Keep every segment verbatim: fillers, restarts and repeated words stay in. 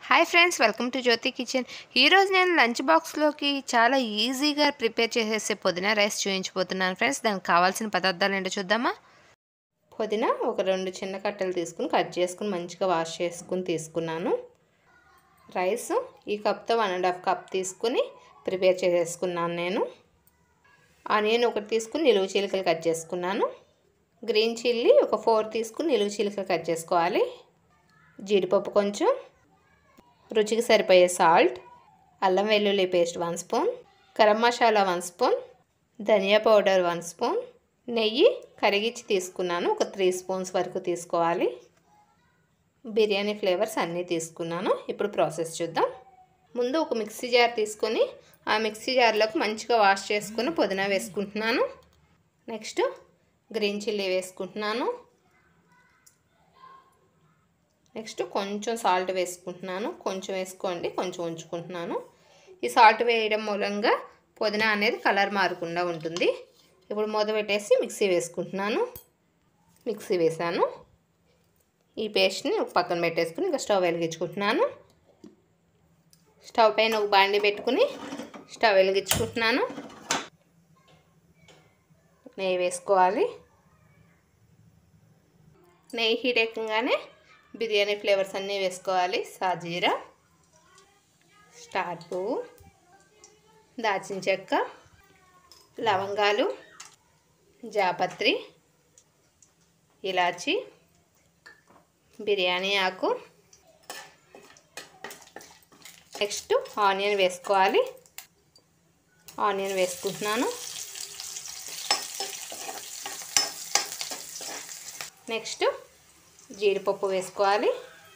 Hi friends, welcome to Jyothi kitchen. ఈరోజు నేను lunch బాక్స్లోకి చాలా ఈజీగా ప్రిపేర్ చేసేసే పుదీనా రైస్ చూపించబోతున్నాను ఫ్రెండ్స్. దానికి కావాల్సిన పదార్థాలు ఏంటో చూద్దామా. పుదీనా ఒక రెండు చిన్న కట్టలు తీసుకుని కట్ చేసుకుని మంచిగా వాష్ చేసుకుని తీసుకున్నాను. రైస్ ఈ కప్తో వన్ అండ్ హాఫ్ కప్ తీసుకుని ప్రిపేర్ చేసేసుకున్నాను నేను. ఆనియన్ ఒకటి తీసుకుని నిలువు చీలికలు కట్ చేసుకున్నాను. గ్రీన్ చిల్లీ ఒక ఫోర్ తీసుకుని నిలువు చీలికలు కట్ చేసుకోవాలి. జీడిపప్పు కొంచెం, రుచికి సరిపోయే సాల్ట్, అల్లం వెల్లుల్లి paste one spoon, garam masala one spoon, ధనియా పౌడర్ వన్ స్పూన్, నెయ్యి కరిగించి తీసుకున్నాను ఒక త్రీ స్పూన్స్ వరకు తీసుకోవాలి. బిర్యానీ ఫ్లేవర్స్ అన్నీ తీసుకున్నాను. ఇప్పుడు ప్రాసెస్ చూద్దాం. ముందు ఒక మిక్సీ జార్ తీసుకొని ఆ మిక్సీ జార్లోకి మంచిగా వాష్ చేసుకుని పుదీనా వేసుకుంటున్నాను. నెక్స్ట్ గ్రీన్ చిల్లీ వేసుకుంటున్నాను. నెక్స్ట్ కొంచెం సాల్ట్ వేసుకుంటున్నాను. కొంచెం వేసుకోండి, కొంచెం ఉంచుకుంటున్నాను. ఈ సాల్ట్ వేయడం మూలంగా పుదీనా అనేది కలర్ మారకుండా ఉంటుంది. ఇప్పుడు మూత పెట్టేసి మిక్సీ వేసుకుంటున్నాను. మిక్సీ వేసాను. ఈ పేస్ట్ని ఒక పక్కన పెట్టేసుకుని ఇంకా స్టవ్ వెలిగించుకుంటున్నాను. స్టవ్ పైన ఒక బాండి పెట్టుకుని స్టవ్ వెలిగించుకుంటున్నాను. నెయ్యి వేసుకోవాలి. నెయ్యి హీట్ ఎక్కగానే బిర్యానీ ఫ్లేవర్స్ అన్నీ వేసుకోవాలి. సాజీరా, స్టార్ పువ్వు, దాల్చిన చెక్క, లవంగాలు, జాపత్రి, ఇలాచి, బిర్యానీ ఆకు. నెక్స్ట్ ఆనియన్ వేసుకోవాలి. ఆనియన్ వేసుకుంటున్నాను. నెక్స్ట్ జీడిపప్పు వేసుకోవాలి.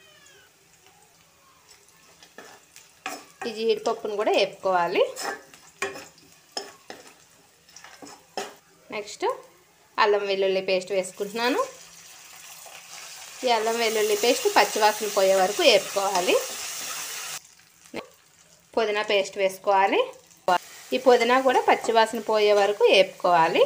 ఈ జీడిపప్పును కూడా వేపుకోవాలి. నెక్స్ట్ అల్లం వెల్లుల్లి పేస్ట్ వేసుకుంటున్నాను. ఈ అల్లం వెల్లుల్లి పేస్ట్ పచ్చివాసన పోయే వరకు వేపుకోవాలి. పుదీనా పేస్ట్ వేసుకోవాలి. ఈ పుదీనా కూడా పచ్చివాసన పోయే వరకు వేపుకోవాలి.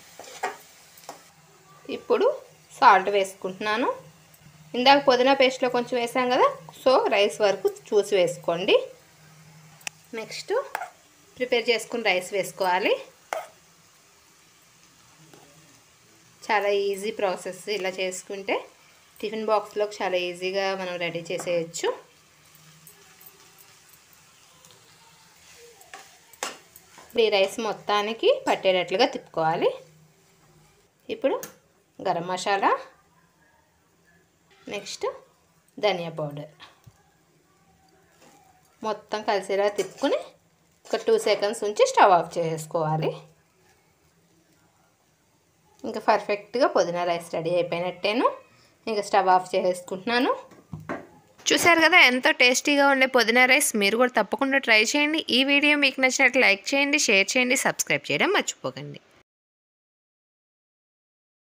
ఇప్పుడు సాల్ట్ వేసుకుంటున్నాను. ఇందాక పుదీనా పేస్ట్లో కొంచెం వేసాం కదా, సో రైస్ వరకు చూసి వేసుకోండి. నెక్స్ట్ ప్రిపేర్ చేసుకుని రైస్ వేసుకోవాలి. చాలా ఈజీ ప్రాసెస్. ఇలా చేసుకుంటే టిఫిన్ బాక్స్లోకి చాలా ఈజీగా మనం రెడీ చేసేయచ్చు. ఈ రైస్ మొత్తానికి పట్టేటట్లుగా తిప్పుకోవాలి. ఇప్పుడు గరం మసాలా, నెక్స్ట్ ధనియా పౌడర్ మొత్తం కలిసేలా తిప్పుకుని ఒక టూ సెకండ్స్ ఉంచి స్టవ్ ఆఫ్ చేసుకోవాలి. ఇంకా పర్ఫెక్ట్గా పుదీనా రైస్ రెడీ అయిపోయినట్టేను. ఇంకా స్టవ్ ఆఫ్ చేసుకుంటున్నాను. చూశారు కదా ఎంతో టేస్టీగా ఉండే పుదీనా రైస్. మీరు కూడా తప్పకుండా ట్రై చేయండి. ఈ వీడియో మీకు నచ్చినట్లు లైక్ చేయండి, షేర్ చేయండి, సబ్స్క్రైబ్ చేయడం మర్చిపోకండి.